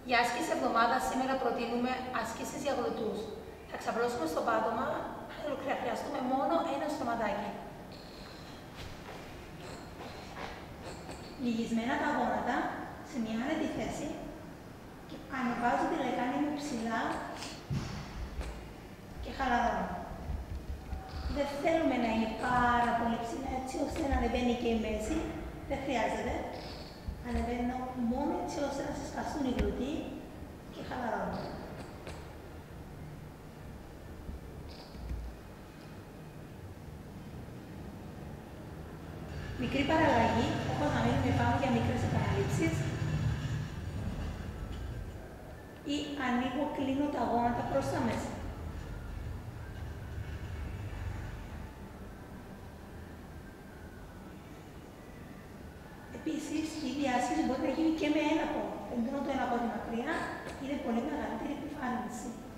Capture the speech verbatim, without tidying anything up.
Για άσκηση εβδομάδα σήμερα προτείνουμε άσκηση για γλωτούς. Θα ξαπλώσουμε στο πάτωμα, θα χρειαστούμε μόνο ένα στρωματάκι. Λυγισμένα τα γόνατα σε μια άνετη θέση και ανεβάζω τη λεκάνη μου ψηλά και χαλαρώνω. Δεν θέλουμε να είναι πάρα πολύ ψηλά έτσι ώστε να ανεβαίνει και η μέση, δεν χρειάζεται. Ανεβαίνω μόνο έτσι ώστε να συσκαστούν οι γλωτοί και χαλαρώνω. Μικρή παραλλαγή, όπως να μείνουμε πάνω για μικρές επαναλήψεις ή ανοίγω, κλείνω τα γόνατα προς τα μέσα. Επίσης, η ίδια άσκηση μπορεί να γίνει και με ένα πόδι. Εντείνω το ένα πόδι μακριά, είναι πολύ μεγαλύτερη επιφάνηση.